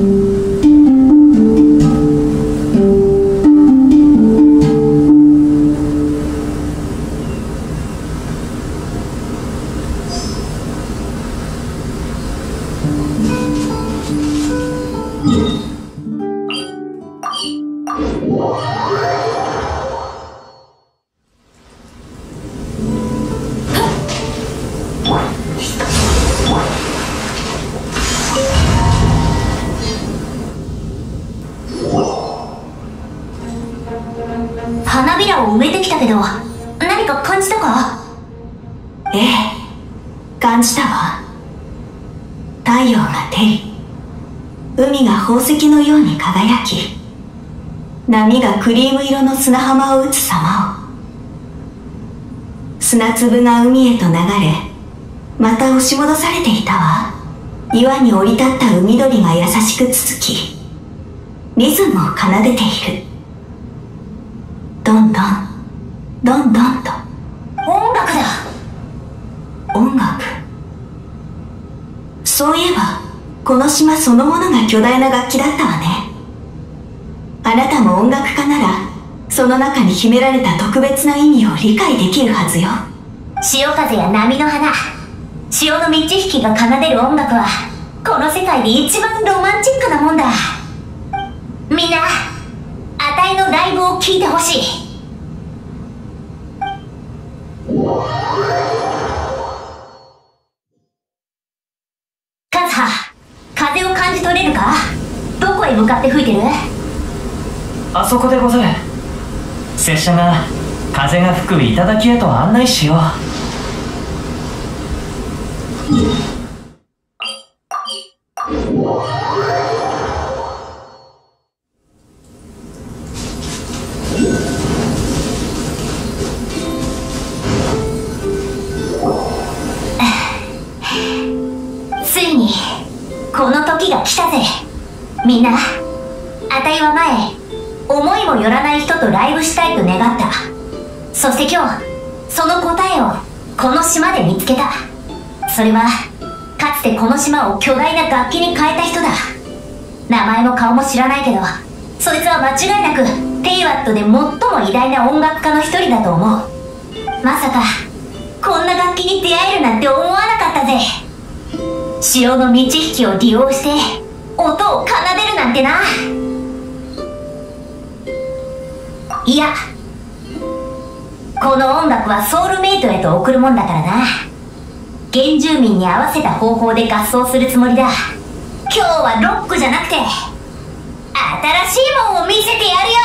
花びらを埋めてきたけど、何か感じたか？ ええ、感じたわ。太陽が照り、海が宝石のように輝き、波がクリーム色の砂浜を打つ様を。砂粒が海へと流れ、また押し戻されていたわ。岩に降り立った海鳥が優しくつつき、リズムを奏でている。どんどん、どんどんと。 音楽だ。 音楽。そういえば、この島そのものが巨大な楽器だったわね。あなたも音楽家なら、その中に秘められた特別な意味を理解できるはずよ。 潮風や波の花、潮の満ち引きが奏でる音楽は、この世界で一番ロマンチックなもんだ。みんな、あたいのライブを聴いてほしい。カズハ、風を感じ取れるか？どこへ向かって吹いてる？ あそこでござる。拙者が風が吹く頂へと案内しよう。 ついにこの時が来たぜ。みんな、あたいは前、思いもよらない人とライブしたいと願った。そして今日、その答えをこの島で見つけた。それはかつてこの島を巨大な楽器に変えた人だ。名前も顔も知らないけど、そいつは間違いなくテイワットで最も偉大な音楽家の一人だと思う。まさかこんな楽器に出会えるなんて思わなかったぜ。潮の満ち引きを利用して音を奏でるなんてな。いや、この音楽はソウルメイトへと送るもんだからな。原住民に合わせた方法で合奏するつもりだ。今日はロックじゃなくて新しいもんを見せてやるよ。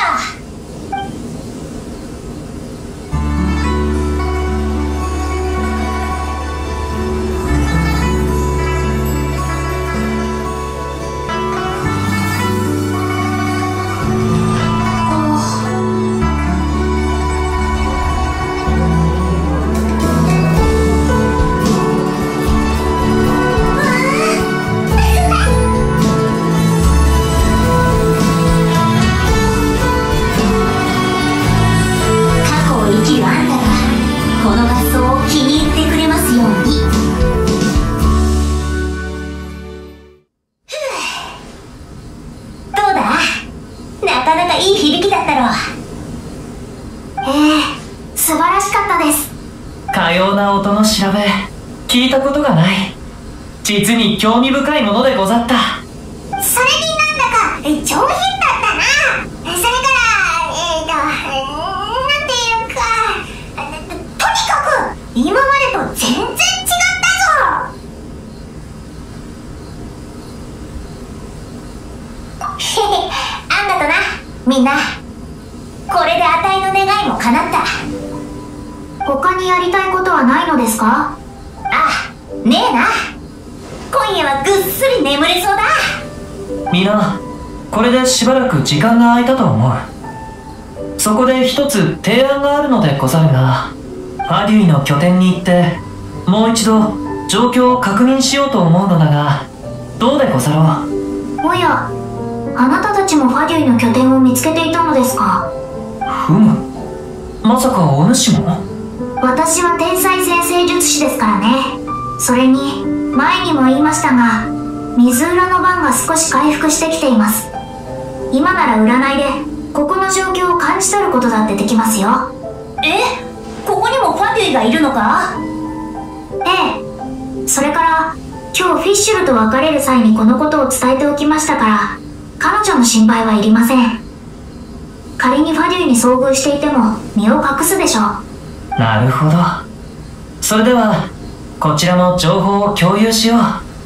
いい響きだったろ。ええ、素晴らしかったです。 かような音の調べ、聞いたことがない。実に興味深いものでござった。 それになんだか上品だったな。それからえーとなんていうか、とにかく今までと全然違ったぞ。へへ、あんだとな。みんな、これであたいの願いも叶った。 他にやりたいことはないのですか？ あ、ねえな。今夜はぐっすり眠れそうだ。 みんな、これでしばらく時間が空いたと思う。そこで一つ提案があるのでござるが、ファデュイの拠点に行ってもう一度状況を確認しようと思うのだが、どうでござろう？ おや、あなたたちもファデュイの拠点を見つけていたのですか？ ふむ、まさかお主も？ 私は天才先生術師ですからね。それに前にも言いましたが、 水浦の番が少し回復してきています。今なら占いでここの状況を感じ取ることだってできますよ。 え、ここにもファデュイがいるのか？ ええ。それから今日フィッシュルと別れる際にこのことを伝えておきましたから、彼女の心配はいりません。仮にファデュイに遭遇していても身を隠すでしょう。 なるほど。それではこちらも情報を共有しよう。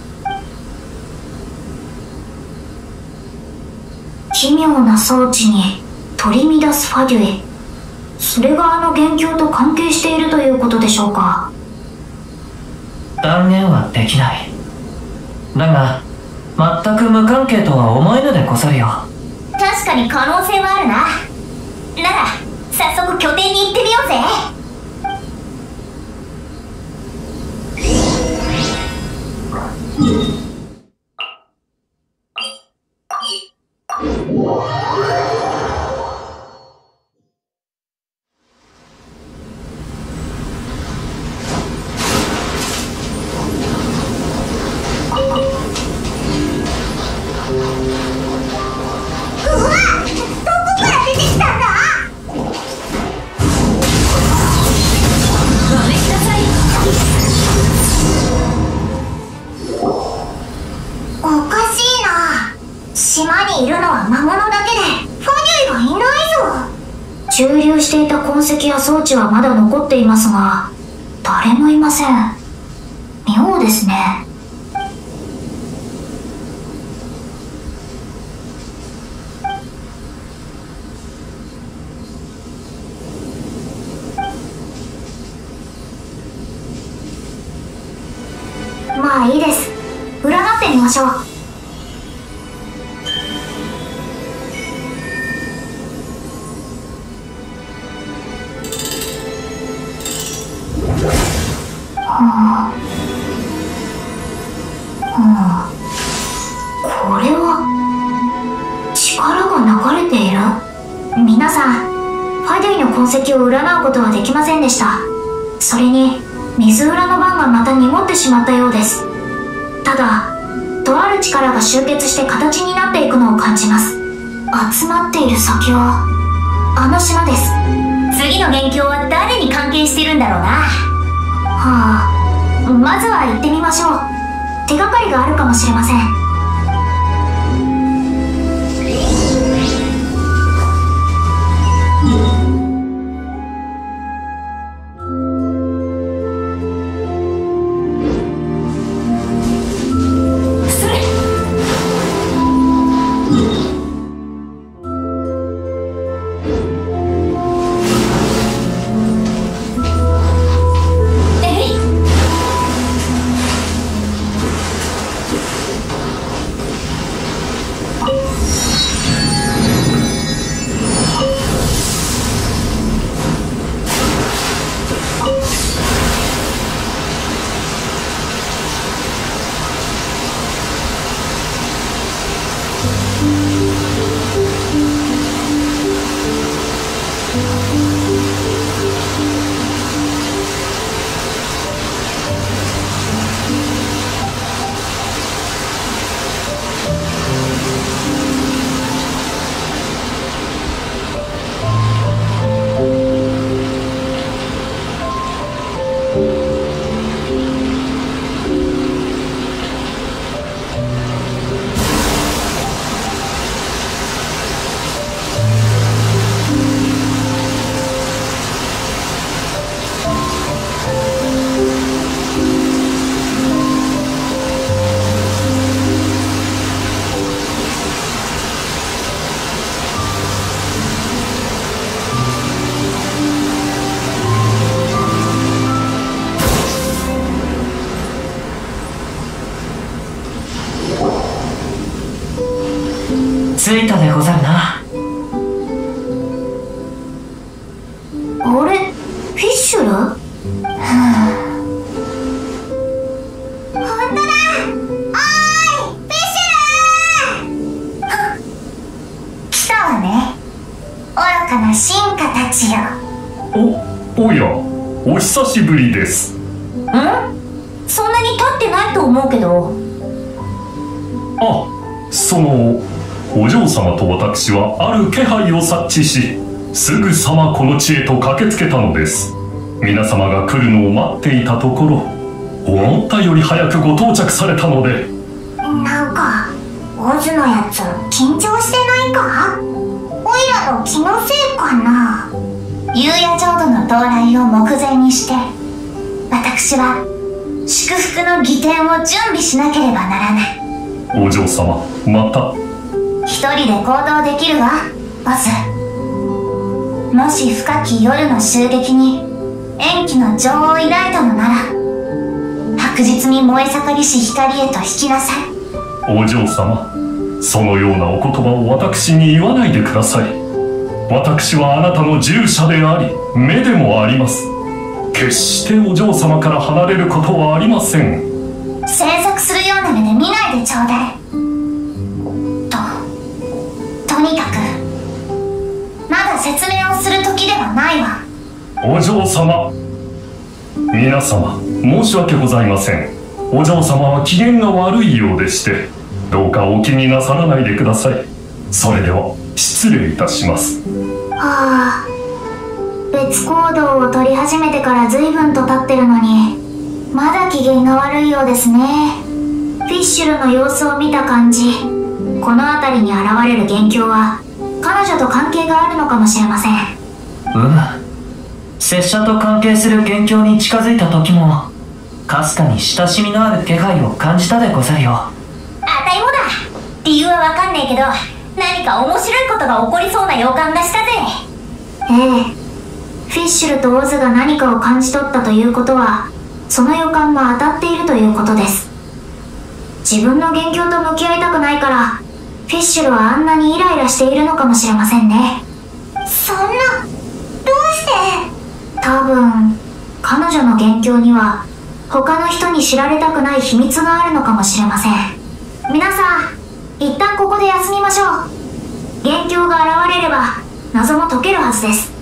奇妙な装置に取り乱すファデュイ。それがあの元凶と関係しているということでしょうか。 断言はできない。だが全く無関係とは思えぬでござるよ。 確かに可能性はあるな。なら早速拠点に行ってみようぜ。 駐留していた痕跡や装置はまだ残っていますが、誰もいません。妙ですね。まあいいです。占ってみましょう。これは力が流れている。皆さん、ファデュイの痕跡を占うことはできませんでした。それに水浦の番がまた濁ってしまったようです。ただとある力が集結して形になっていくのを感じます。集まっている先はあの島です。 次の元凶は誰に関係してるんだろうな。 はあ、まずは行ってみましょう。手がかりがあるかもしれません。 着いたでござるな。 あれ、フィッシュル？はあ、 本当だ。おーい、フィッシュルー。来たわね、愚かな進化たちよ。 お、おや、お久しぶりです。 ん？そんなに経ってないと思うけど。 あ、そのお嬢様と私はある気配を察知し、すぐさまこの地へと駆けつけたのです。皆様が来るのを待っていたところ、思ったより早くご到着されたので。 なんかオズのやつ緊張してないか？オイラの気のせいかな。 夕夜浄土の到来を目前にして、私は祝福の儀典を準備しなければならない。 お嬢様、また一人で行動できるわ、ボス。もし深き夜の襲撃に延期の情を抱いたのなら、白日に燃え盛りし光へと引きなさい。 お嬢様、そのようなお言葉を私に言わないでください。私はあなたの従者であり、目でもあります。決してお嬢様から離れることはありません。 詮索するような目で見ないでちょうだい。と、とにかくまだ説明をする時ではないわ。 お嬢様、皆様申し訳ございません。お嬢様は機嫌が悪いようでして、どうかお気になさらないでください。それでは失礼いたします。 はあ、別行動を取り始めてから随分と経ってるのに、まだ機嫌が悪いようですね。フィッシュルの様子を見た感じ、この辺りに現れる元凶は彼女と関係があるのかもしれません。 うむ、拙者と関係する元凶に近づいた時もかすかに親しみのある気配を感じたでござるよ。 あたいもだ。理由はわかんねえけど、何か面白いことが起こりそうな予感がしたぜ。 ええ、フィッシュルとオズが何かを感じ取ったということは、その予感も当たっているということです。自分の元凶と向き合いたくないから、フィッシュルはあんなにイライラしているのかもしれませんね。 そんな、どうして多分彼女の元凶には他の人に知られたくない秘密があるのかもしれません。皆さん、一旦ここで休みましょう。元凶が現れれば謎も解けるはずです。